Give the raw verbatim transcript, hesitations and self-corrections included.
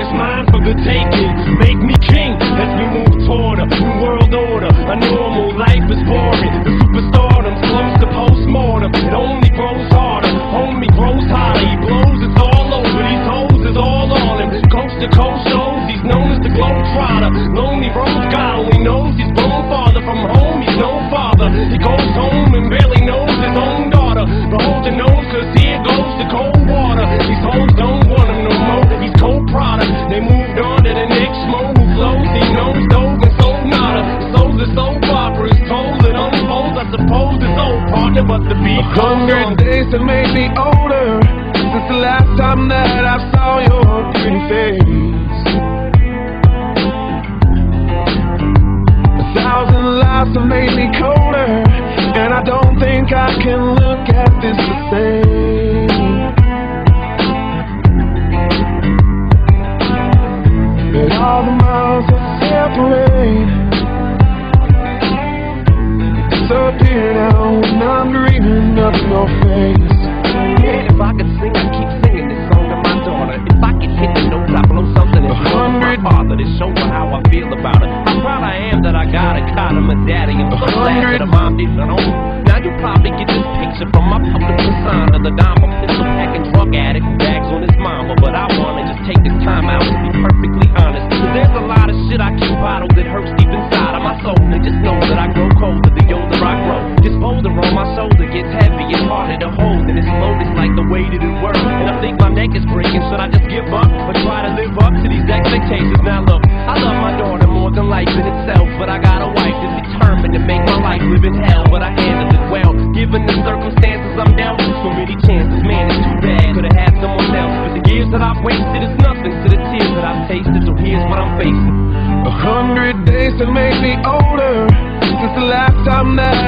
is mine for the taking. Make me king as we move toward a new world order. A normal life is boring. The superstardom's close to post-mortem. It only grows harder. Homie grows hotter. He blows, it's all over. These hoes is all on him. Coast to coast shows, he's known as the Globetrotter. Lonely road God only knows he's grown farther from home. He's no father. He goes home and barely knows his own daughter. Behold the nose, cause here goes the cold water. These hoes don't want him no more. He's cold product. They moved on to the next mo who flows. He knows dove and sold nada. Sold the soap opera is told. It unfolds. I suppose it's old partner, but the beat A hundred days that made me older since the last time that I saw your pretty face. A thousand lives have made me colder, and I don't think I can look at this the same. And all the miles that separate disappear now when I'm dreaming of your face. Yeah, if I could sing, I'd keep singing this song to my daughter. If I could hit the notes, I'd blow something in my father to show her how I feel about her. How proud I am that I got a caught of my daddy, and so glad that her mom didn't know. Now you probably get this picture from my public persona, the dime, a pistol packing drug addict who bags on his mama. But I wanna just take this time out to be perfectly honest, cause there's a lot of shit I keep bottled that hurts deep inside of my soul. And just know that I grow colder the older I grow. This boulder on my shoulder gets heavy, it's harder to hold, and it's loaded like the way that it works. And I think my neck is breaking. Should I just give up or try to live up to these expectations? Now look, I love my daughter more than life in itself, but I got a wife that's determined to make my life live in hell. But I handle it well, given the circumstances I'm dealt with. So many chances, man, it's too bad. Could've had someone else, but the years that I've wasted is nothing to the tears that I've tasted. So here's what I'm facing. A hundred days that made me older since the last time that